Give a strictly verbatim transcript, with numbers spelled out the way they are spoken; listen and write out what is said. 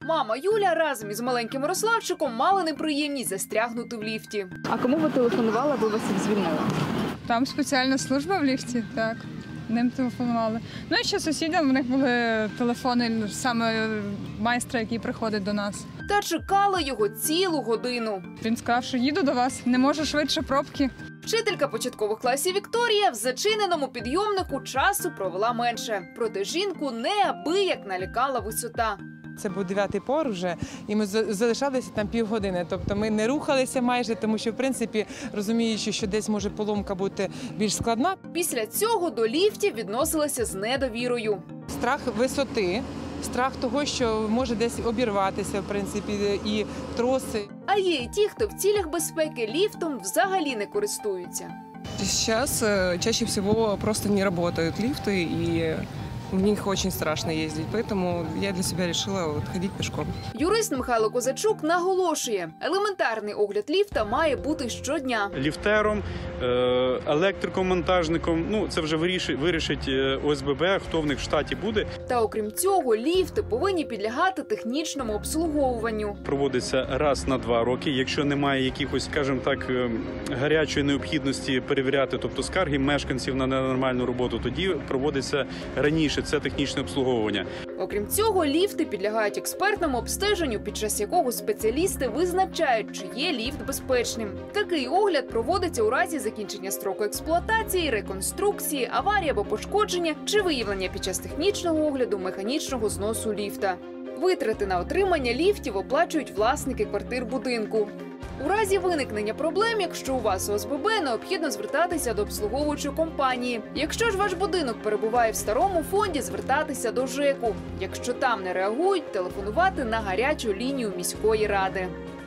Мама Юля разом із маленьким Мирославчиком мали неприємність застрягнути в ліфті. А кому ви телефонували, аби вас їх звільнили? Там спеціальна служба в ліфті, так. Ним телефонували. Ну і ще сусідам, у них були телефони саме майстра, який приходить до нас. Та чекали його цілу годину. Він сказав, що їду до вас, не можу швидше пробки. Вчителька початкових класів Вікторія в зачиненому підйомнику часу провела менше. Проте жінку неабияк налякала висота. Це був дев'ятий поверх вже, і ми залишалися там півгодини. Тобто ми не рухалися майже, тому що, в принципі, розуміючи, що десь може поломка бути більш складна. Після цього до ліфтів відносилася з недовірою. Страх висоти, страх того, що може десь обірватися, в принципі, і троси. А є і ті, хто в цілях безпеки ліфтом взагалі не користуються. Сейчас чаще всего просто не работают лифты, и в них очень страшно ездить, поэтому я для себя решила вот ходить пешком. Юрист Михайло Козачук наголошує, елементарний огляд ліфта має бути щодня. Ліфтером, електрикомонтажником, ну це вже вирішить О С Б Б, хто в них в штаті буде. Та окрім цього, ліфти повинні підлягати технічному обслуговуванню. Проводиться раз на два роки, якщо немає якихось, скажімо так, гарячої необхідності перевіряти, тобто скарги мешканців на ненормальну роботу, тоді проводиться раніше. Це технічне обслуговування. Окрім цього, ліфти підлягають експертному обстеженню, під час якого спеціалісти визначають, чи є ліфт безпечним. Такий огляд проводиться у разі закінчення строку експлуатації, реконструкції, аварії або пошкодження чи виявлення під час технічного огляду механічного зносу ліфта. Витрати на отримання ліфтів оплачують власники квартир будинку. У разі виникнення проблем, якщо у вас О С Б Б, необхідно звертатися до обслуговуючої компанії. Якщо ж ваш будинок перебуває в старому фонді, звертатися до ЖЕКу. Якщо там не реагують, телефонувати на гарячу лінію міської ради.